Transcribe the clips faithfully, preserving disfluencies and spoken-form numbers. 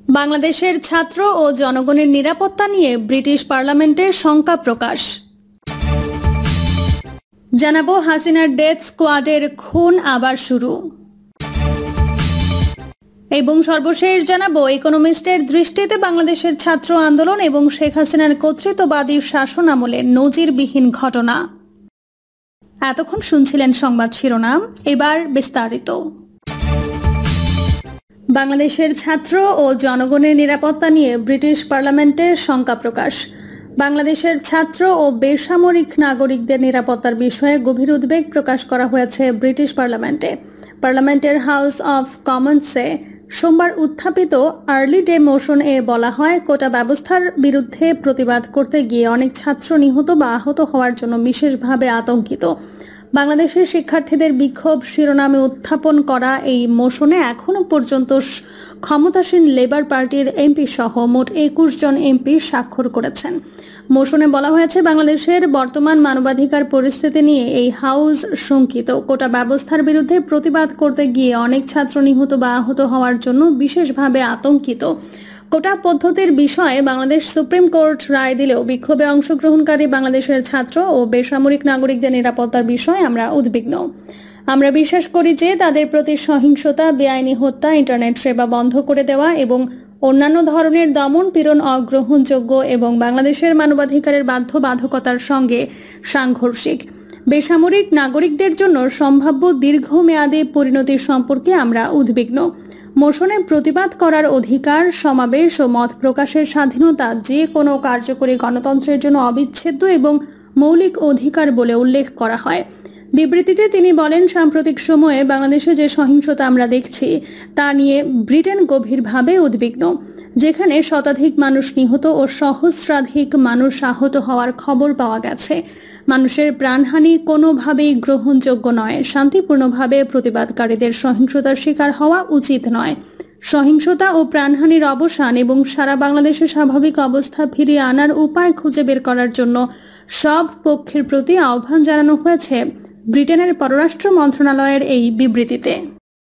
বাংলাদেশের ছাত্র ও জনগণের নিরাপত্তা নিয়ে ব্রিটিশ পার্লামেন্টে শঙ্কা প্রকাশ। জানাবো হাসিনার ডেথ স্কোয়াডের খুন আবার শুরু। এবং সর্বশেষ জানাবো ইকোনমিস্টের দৃষ্টিতে বাংলাদেশের ছাত্র আন্দোলন এবং শেখ হাসিনার কর্তৃত্ববাদী শাসন আমলের নজিরবিহীন ঘটনা। এতক্ষণ শুনছিলেন সংবাদ শিরোনাম, এবার বিস্তারিত। বাংলাদেশের ছাত্র ও জনগণের নিরাপত্তা নিয়ে ব্রিটিশ পার্লামেন্টে শঙ্কা প্রকাশ। বাংলাদেশের ছাত্র ও বেসামরিক নাগরিকদের নিরাপত্তার বিষয়ে গভীর উদ্বেগ প্রকাশ করা হয়েছে ব্রিটিশ পার্লামেন্টে। পার্লামেন্টের হাউস অব কমন্সে সোমবার উত্থাপিত আর্লি ডে মোশন এ বলা হয়, কোটা ব্যবস্থার বিরুদ্ধে প্রতিবাদ করতে গিয়ে অনেক ছাত্র নিহত বা আহত হওয়ার জন্য বিশেষভাবে আতঙ্কিত। বাংলাদেশের শিক্ষার্থীদের বিক্ষোভ শিরোনামে উত্থাপন করা এই মোশনে এখনও পর্যন্ত ক্ষমতাসীন লেবার পার্টির এমপি সহ মোট একুশ জন এমপি স্বাক্ষর করেছেন। মোশনে বলা হয়েছে, বাংলাদেশের বর্তমান মানবাধিকার পরিস্থিতি নিয়ে এই হাউস শঙ্কিত। কোটা ব্যবস্থার বিরুদ্ধে প্রতিবাদ করতে গিয়ে অনেক ছাত্র নিহত বা আহত হওয়ার জন্য বিশেষভাবে আতঙ্কিত। কোটা পদ্ধতির বিষয়ে বাংলাদেশ সুপ্রিম কোর্ট রায় দিলেও বিক্ষোভে অংশগ্রহণকারী বাংলাদেশের ছাত্র ও বেসামরিক নাগরিকদের নিরাপত্তার বিষয়ে আমরা উদ্বিগ্ন। আমরা বিশ্বাস করি যে তাদের প্রতি সহিংসতা, বেআইনি হত্যা, ইন্টারনেট সেবা বন্ধ করে দেওয়া এবং অন্যান্য ধরনের দমন পীড়ন অগ্রহণযোগ্য এবং বাংলাদেশের মানবাধিকারের বাধ্যবাধকতার সঙ্গে সাংঘর্ষিক। বেসামরিক নাগরিকদের জন্য সম্ভাব্য দীর্ঘমেয়াদী পরিণতি সম্পর্কে আমরা উদ্বিগ্ন। মোশনে প্রতিবাদ করার অধিকার, সমাবেশ ও মত প্রকাশের স্বাধীনতা যে কোনো কার্যকরী গণতন্ত্রের জন্য অবিচ্ছেদ্য এবং মৌলিক অধিকার বলে উল্লেখ করা হয়। বিবৃতিতে তিনি বলেন, সাম্প্রতিক সময়ে বাংলাদেশে যে সহিংসতা আমরা দেখছি তা নিয়ে ব্রিটেন গভীরভাবে উদ্বিগ্ন। যেখানে শতাধিক মানুষ নিহত ও সহস্রাধিক মানুষ আহত হওয়ার খবর পাওয়া গেছে। মানুষের প্রাণহানি কোনোভাবেই গ্রহণযোগ্য নয়। শান্তিপূর্ণভাবে প্রতিবাদকারীদের সহিংসতার শিকার হওয়া উচিত নয়। সহিংসতা ও প্রাণহানির অবসান এবং সারা বাংলাদেশে স্বাভাবিক অবস্থা ফিরিয়ে আনার উপায় খুঁজে বের করার জন্য সব পক্ষের প্রতি আহ্বান জানানো হয়েছে ব্রিটেনের পররাষ্ট্র মন্ত্রণালয়ের এই বিবৃতিতে।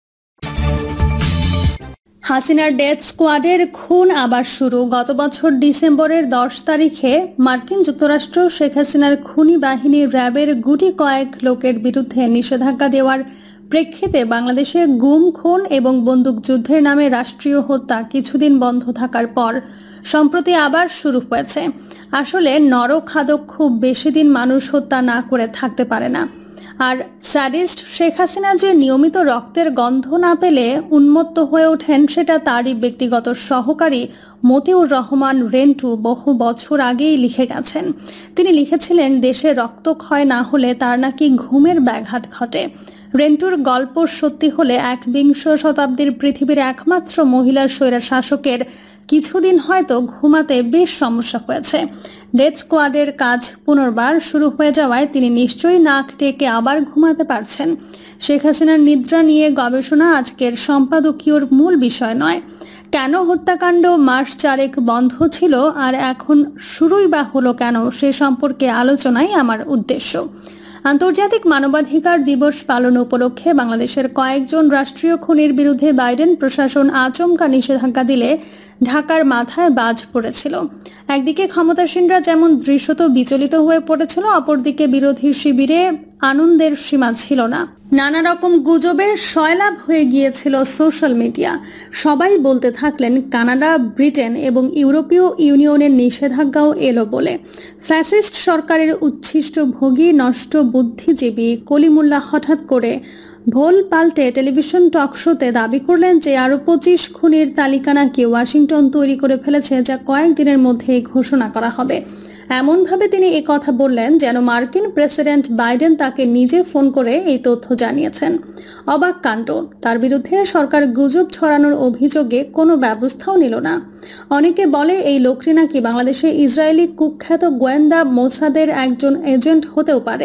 হাসিনার ডেথ স্কোয়াডের খুন আবার শুরু। গত বছর ডিসেম্বরের দশ তারিখে মার্কিন যুক্তরাষ্ট্র শেখ হাসিনার খুনি বাহিনী র্যাবের গুটি কয়েক লোকের বিরুদ্ধে নিষেধাজ্ঞা দেওয়ার প্রেক্ষিতে বাংলাদেশে গুম, খুন এবং বন্দুকযুদ্ধের নামে রাষ্ট্রীয় হত্যা কিছুদিন বন্ধ থাকার পর সম্প্রতি আবার শুরু হয়েছে। আসলে নরখাদক খুব বেশি দিন মানুষ হত্যা না করে থাকতে পারে না। আর স্যাডিস্ট শেখ হাসিনা যে নিয়মিত রক্তের গন্ধ না পেলে উন্মত্ত হয়ে ওঠেন, সেটা তারই ব্যক্তিগত সহকারী মতিউর রহমান রেন্টু বহু বছর আগেই লিখে গেছেন। তিনি লিখেছিলেন, দেশে রক্তক্ষয় না হলে তার নাকি ঘুমের ব্যাঘাত ঘটে। রেন্টুর গল্প সত্যি হলে একবিংশ শতাব্দীর পৃথিবীর একমাত্র মহিলার স্বৈরা শাসকের কিছুদিন হয়তো ঘুমাতে বেশ সমস্যা হয়েছে। ডেথ স্কোয়াডের কাজ পুনর্বার শুরু হয়ে যাওয়ায় তিনি নিশ্চয়ই নাক ডেকে আবার ঘুমাতে পারছেন। শেখ হাসিনার নিদ্রা নিয়ে গবেষণা আজকের সম্পাদকীয়র মূল বিষয় নয়। কেন হত্যাকাণ্ড মাস চারেক বন্ধ ছিল আর এখন শুরুই বা হলো কেন, সে সম্পর্কে আলোচনাই আমার উদ্দেশ্য। আন্তর্জাতিক মানবাধিকার দিবস পালন উপলক্ষে বাংলাদেশের কয়েকজন রাষ্ট্রীয় খুনির বিরুদ্ধে বাইডেন প্রশাসন আচমকা নিষেধাজ্ঞা দিলে ঢাকার মাথায় বাজ পড়েছিল। একদিকে ক্ষমতাসীনরা যেমন দৃশ্যত বিচলিত হয়ে পড়েছিল, অপরদিকে বিরোধী শিবিরে আনন্দের সীমা ছিল না। নানা রকম গুজবের সয়লাভ হয়ে গিয়েছিল সোশ্যাল মিডিয়া। সবাই বলতে থাকলেন কানাডা, ব্রিটেন এবং ইউরোপীয় ইউনিয়নের নিষেধাজ্ঞাও এলো বলে। ফ্যাসিস্ট সরকারের উচ্ছিষ্ট ভোগী নষ্ট বুদ্ধিজীবী কলিমুল্লাহ হঠাৎ করে ভোল পাল্টে টেলিভিশন টকশোতে দাবি করলেন যে আরও পঁচিশ খুনির তালিকা নাকি ওয়াশিংটন তৈরি করে ফেলেছে, যা কয়েকদিনের মধ্যেই ঘোষণা করা হবে। এমনভাবে তিনি এ কথা বললেন যেন মার্কিন প্রেসিডেন্ট বাইডেন তাকে নিজে ফোন করে এই তথ্য জানিয়েছেন। অবাক কাণ্ড। তার বিরুদ্ধে সরকার গুজব ছড়ানোর অভিযোগে কোনো ব্যবস্থাও নিল না। অনেকে বলে এই লোকটি নাকি বাংলাদেশে ইসরায়েলি কুখ্যাত গোয়েন্দা মোসাদের একজন এজেন্ট হতেও পারে।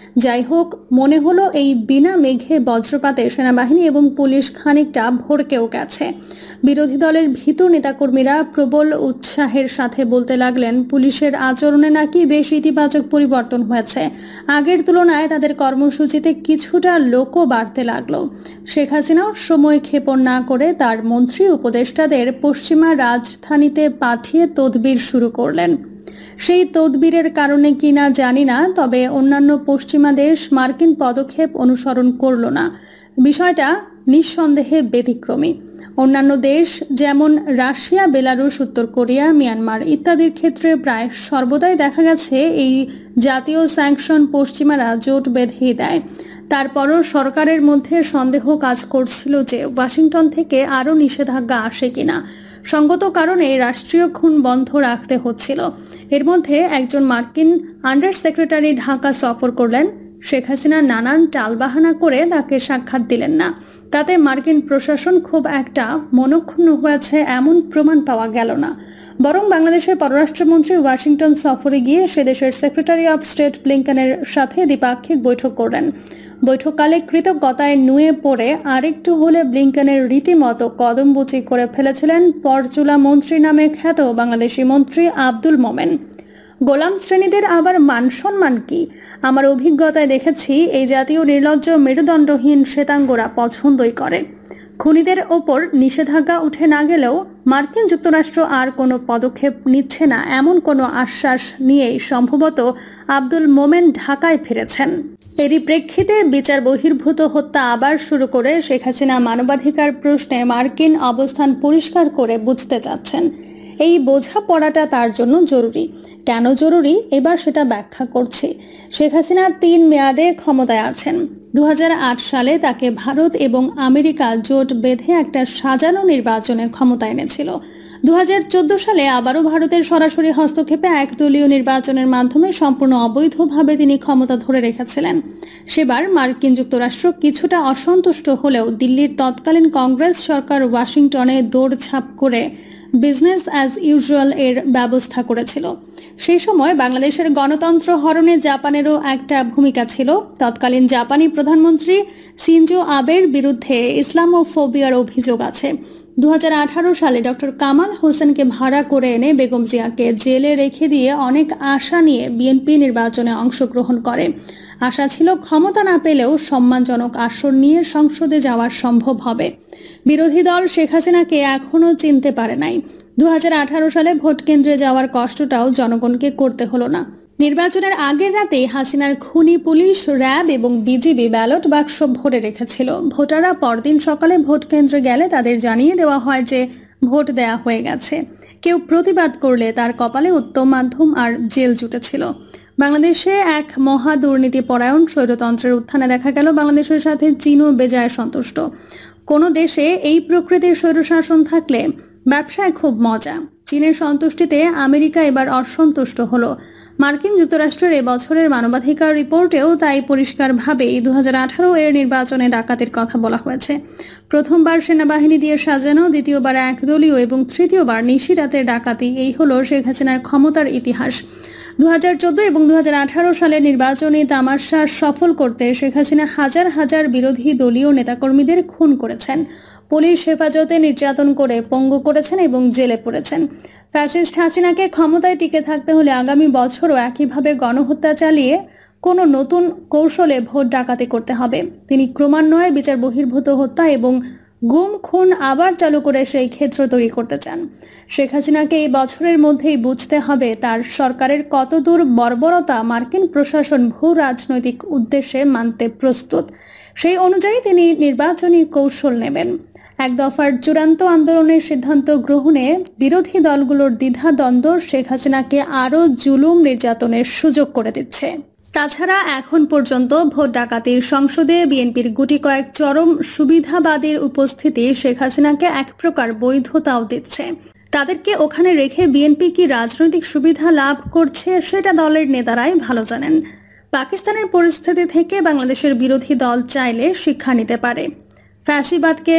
যাই হোক, মনে হলো এই বিনা মেঘে বজ্রপাতে সেনাবাহিনী এবং পুলিশ খানিকটা ভড়কেও গেছে। বিরোধী দলের ভীতু নেতাকর্মীরা প্রবল উৎসাহের সাথে বলতে লাগলেন পুলিশের আচরণে নাকি বেশ ইতিবাচক পরিবর্তন হয়েছে, আগের তুলনায় তাদের কর্মসূচিতে কিছুটা লোকও বাড়তে লাগলো। শেখ হাসিনাও সময় ক্ষেপণ না করে তার মন্ত্রী উপদেষ্টাদের পশ্চিমা রাজধানীতে পাঠিয়ে তদবির শুরু করলেন। সেই তদবিরের কারণে কিনা জানি না, তবে অন্যান্য পশ্চিমা দেশ মার্কিন পদক্ষেপ অনুসরণ করল না। বিষয়টা নিঃসন্দেহে ব্যতিক্রমী। অন্যান্য দেশ যেমন রাশিয়া, বেলারুশ, উত্তর কোরিয়া, মিয়ানমার ইত্যাদির ক্ষেত্রে প্রায় সর্বদাই দেখা গেছে এই জাতীয় স্যাংশন পশ্চিমারা জোট বেঁধেই দেয়। তারপরও সরকারের মধ্যে সন্দেহ কাজ করছিল যে ওয়াশিংটন থেকে আরও নিষেধাজ্ঞা আসে কিনা। সঙ্গত কারণে রাষ্ট্রীয় খুন বন্ধ রাখতে হচ্ছিল। এর মধ্যে একজন মার্কিন আন্ডার সেক্রেটারি ঢাকা সফর করলেন। শেখ হাসিনা নানান টালবাহানা করে তাকে সাক্ষাৎ দিলেন না। তাতে মার্কিন প্রশাসন খুব একটা মনক্ষুণ্ণ হয়েছে এমন প্রমাণ পাওয়া গেল না। বরং বাংলাদেশের পররাষ্ট্রমন্ত্রী ওয়াশিংটন সফরে গিয়ে সে দেশের সেক্রেটারি অব স্টেট ব্লিংকেনের সাথে দ্বিপাক্ষিক বৈঠক করলেন। বৈঠককালে কৃতজ্ঞতায় নুয়ে পড়ে আরেকটু হলে ব্লিংকেনের রীতিমতো কদমবুচি করে ফেলেছিলেন পরচুলা মন্ত্রী নামে খ্যাত বাংলাদেশি মন্ত্রী আব্দুল মোমেন। গোলাম শ্রেণীদের আবার মান সম্মান কি? আমার অভিজ্ঞতায় দেখেছি এই জাতীয় নির্লজ্জ মেরুদণ্ডহীন শ্বেতাঙ্গরা পছন্দই করে। খুনিদের ওপর নিষেধাজ্ঞা উঠে না গেলেও মার্কিন যুক্তরাষ্ট্র আর কোনো পদক্ষেপ নিচ্ছে না এমন কোনো আশ্বাস নিয়েই সম্ভবত আব্দুল মোমেন ঢাকায় ফিরেছেন। এরই প্রেক্ষিতে বিচার বহির্ভূত হত্যা আবার শুরু করে শেখ হাসিনা মানবাধিকার প্রশ্নে মার্কিন অবস্থান পরিষ্কার করে বুঝতে চাচ্ছেন। এই বোঝাপড়াটা তার জন্য জরুরি। কেন জরুরি এবার সেটা ব্যাখ্যা করছি। শেখ হাসিনা তিন মেয়াদে ক্ষমতায় আছেন। দু হাজার আট সালে তাকে ভারত এবং আমেরিকা জোট বেঁধে একটা সাজানো নির্বাচনে ক্ষমতা এনেছিল। দু হাজার চোদ্দ সালে আবারও ভারতের সরাসরি হস্তক্ষেপে একদলীয় নির্বাচনের মাধ্যমে সম্পূর্ণ অবৈধভাবে তিনি ক্ষমতা ধরে রেখেছিলেন। সেবার মার্কিন যুক্তরাষ্ট্র কিছুটা অসন্তুষ্ট হলেও দিল্লির তৎকালীন কংগ্রেস সরকার ওয়াশিংটনে দৌড়ঝাঁপ করে বিজনেস অ্যাজ ইউজুয়াল এর ব্যবস্থা করেছিল। সেই সময় বাংলাদেশের গণতন্ত্র হরণে জাপানেরও একটা ভূমিকা ছিল। তৎকালীন জাপানি প্রধানমন্ত্রী শিনজো আবের বিরুদ্ধে ইসলামোফোবিয়ার অভিযোগ আছে। দু হাজার আঠারো সালে ডক্টর কামাল হোসেনকে ভাড়া করে এনে বেগম জিয়াকে জেলে রেখে দিয়ে অনেক আশা নিয়ে বিএনপি নির্বাচনে অংশগ্রহণ করে। আশা ছিল ক্ষমতা না পেলেও সম্মানজনক আসন নিয়ে সংসদে যাওয়া সম্ভব হবে। বিরোধী দল শেখ হাসিনাকে এখনও চিনতে পারে নাই। দু হাজার আঠারো সালে ভোট কেন্দ্রে যাওয়ার কষ্টটাও জনগণকে করতে হলো না। নির্বাচনের আগের রাতেই হাসিনার খুনি পুলিশ, র্যাব এবং বিজিবি ব্যালট বাক্স ভরে রেখেছিল। ভোটাররা পরদিন সকালে ভোট কেন্দ্রে গেলে তাদের জানিয়ে দেওয়া হয় যে ভোট দেয়া হয়ে গেছে। কেউ প্রতিবাদ করলে তার কপালে উত্তম মাধ্যম আর জেল জুটেছিল। বাংলাদেশে এক মহা দুর্নীতি পরায়ণ স্বৈরতন্ত্রের উত্থানে দেখা গেল বাংলাদেশের সাথে চীনও বেজায় সন্তুষ্ট। কোনো দেশে এই প্রকৃতির স্বৈরশাসন থাকলে ব্যবসায় খুব মজা। চীনের সন্তুষ্টিতে আমেরিকা এবার অসন্তুষ্ট হলো। মার্কিন যুক্তরাষ্ট্রের এবছরের মানবাধিকার রিপোর্টেও তাই পরিষ্কারভাবেই দু হাজার আঠারো এর নির্বাচনে ডাকাতির কথা বলা হয়েছে। প্রথমবার সেনাবাহিনী দিয়ে সাজানো, দ্বিতীয়বার একদলীয় এবং তৃতীয়বার নিশিরাতের ডাকাতি, এই হলো শেখ হাসিনার ক্ষমতার ইতিহাস। দু হাজার চোদ্দ এবং দু হাজার আঠারো সালের নির্বাচনী তামাশা সফল করতে শেখ হাসিনা হাজার হাজার বিরোধী দলীয় নেতাকর্মীদের খুন করেছেন, পুলিশ হেফাজতে নির্যাতন করে পঙ্গু করেছেন এবং জেলে পড়েছেন। ফ্যাসিস্ট হাসিনাকে ক্ষমতায় টিকে থাকতে হলে আগামী বছরও একইভাবে গণহত্যা চালিয়ে কোনো নতুন কৌশলে ভোট ডাকাতি করতে হবে। তিনি ক্রমান্বয়ে বিচার বহির্ভূত হত্যা এবং গুম খুন আবার চালু করে সেই ক্ষেত্র তৈরি করতে চান। শেখ হাসিনাকে এই বছরের মধ্যেই বুঝতে হবে তার সরকারের কতদূর বর্বরতা মার্কিন প্রশাসন ভূ রাজনৈতিক উদ্দেশ্যে মানতে প্রস্তুত। সেই অনুযায়ী তিনি নির্বাচনী কৌশল নেবেন। এক দফার চূড়ান্ত আন্দোলনের সিদ্ধান্ত গ্রহণে বিরোধী দলগুলোর দ্বিধাদ্বন্দ্ব শেখ হাসিনাকে আরও জুলুম নির্যাতনের সুযোগ করে দিচ্ছে। তাছাড়া এখন পর্যন্ত ভোট ডাকাতির সংসদে বিএনপির গুটি কয়েক চরম সুবিধাবাদীর উপস্থিতি শেখ হাসিনাকে এক প্রকার বৈধতাও দিচ্ছে। তাদেরকে ওখানে রেখে বিএনপি কি রাজনৈতিক সুবিধা লাভ করছে সেটা দলের নেতারাই ভালো জানেন। পাকিস্তানের পরিস্থিতি থেকে বাংলাদেশের বিরোধী দল চাইলে শিক্ষা নিতে পারে। ফ্যাসিবাদকে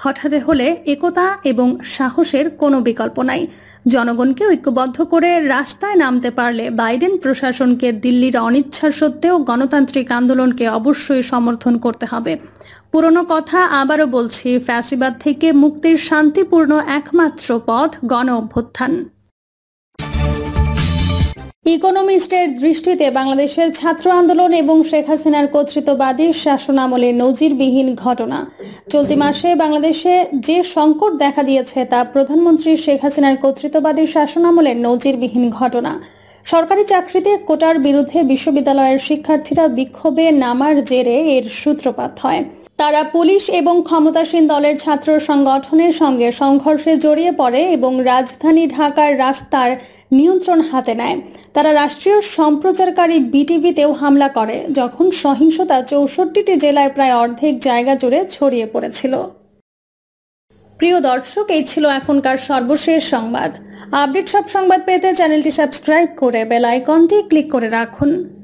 হঠাৎ হলে একতা এবং সাহসের কোনো বিকল্প নাই। জনগণকে ঐক্যবদ্ধ করে রাস্তায় নামতে পারলে বাইডেন প্রশাসনকে দিল্লির অনিচ্ছা সত্ত্বেও গণতান্ত্রিক আন্দোলনকে অবশ্যই সমর্থন করতে হবে। পুরনো কথা আবারও বলছি, ফ্যাসিবাদ থেকে মুক্তির শান্তিপূর্ণ একমাত্র পথ গণ অভ্যুত্থান। ইকোনমিস্টের দৃষ্টিতে বাংলাদেশের ছাত্র আন্দোলন এবং শেখ হাসিনার কর্তৃত্ববাদী শাসনামলে নজিরবিহীন ঘটনা। চলতি মাসে বাংলাদেশে যে সংকট দেখা দিয়েছে তা প্রধানমন্ত্রী শেখ হাসিনার কর্তৃত্ববাদী শাসনামলের নজিরবিহীন ঘটনা। সরকারি চাকরিতে কোটার বিরুদ্ধে বিশ্ববিদ্যালয়ের শিক্ষার্থীরা বিক্ষোভে নামার জেরে এর সূত্রপাত হয়। তারা পুলিশ এবং ক্ষমতাসীন দলের ছাত্র সংগঠনের সঙ্গে সংঘর্ষে জড়িয়ে পড়ে এবং রাজধানী ঢাকার রাস্তার নিয়ন্ত্রণ হাতে নেয়। তারা রাষ্ট্রীয় সম্প্রচারকারী বিটিভিতেও হামলা করে, যখন সহিংসতা চৌষট্টিটি জেলায় প্রায় অর্ধেক জায়গা জুড়ে ছড়িয়ে পড়েছিল। প্রিয় দর্শক, এই ছিল এখনকার সর্বশেষ সংবাদ। আপডেট সব সংবাদ পেতে চ্যানেলটি সাবস্ক্রাইব করে বেল আইকনটি ক্লিক করে রাখুন।